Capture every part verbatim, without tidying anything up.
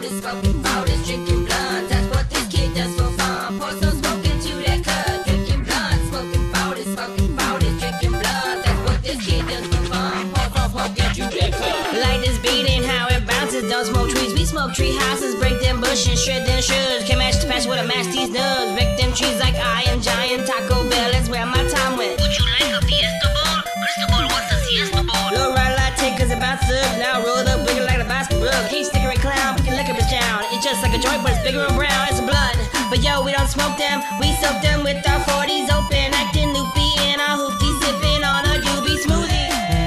powders, smoking powders, drinking blunts. That's what this kid does for fun. Pour some smoke into that cut, drinking blunts, smoking powders, smoking powders, drinking blunts. That's what this kid does for fun. Pour some smoke into that cut. Like this beat and how it bounces. Don't smoke trees, we smoke tree houses. Break them bushes, shred them shoes. Can match the patch with a match these nugs. Break them trees like I am giant. Taco Bell is where my time went. Would you like a fiesta bowl? Crystal ball, what's a siesta bowl? Low ride latte cause it bounces up. Now roll up, wiggle like a basketball. Can't stick it clown, picking liquor bitch down. It's just like a joint, but it's bigger and brown. It's a blunt, but yo, we don't smoke them. We soak them with our forties open, acting loopy in our hoopty, sipping on a doobie smoothie.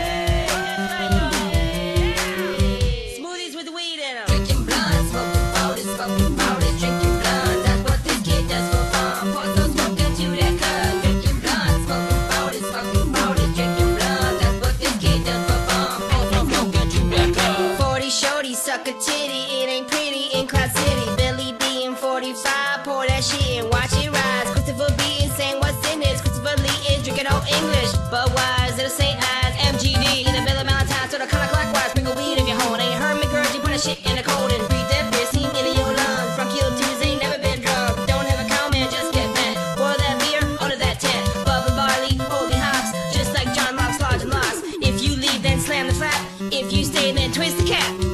Smoothies with weed in them. Drinking blunts, smoking powders, smoking powders, drinking blunts. That's what this kid does for fun. Pour some smoke into that cut, drinking blunts, smoking powders, smoking powders, drinking blunts. That's what this kid does for fun. Pour some smoke into that cut. forty shorty, suck a titty, it ain't pretty in Crowd City. Billy D and forty-five, pour that shit and watch it rise. Christopher B is saying what's in this. Christopher Lee is drinking old English. But why is it the same as M G D? In the middle of Valentine's, sort of kinda clockwise. Sprinkle weed in your home. Ain't heard me, girl, you put that shit in the cold and breathe that beer steam into your lungs. From kill twos, ain't never been drunk. Don't have a comment, just get bent. Boil that beer, order that tent. Bubba barley, holy hops, just like John Locke's Lodge and Locks. If you leave, then slam the flap. If you stay, then twist the cap.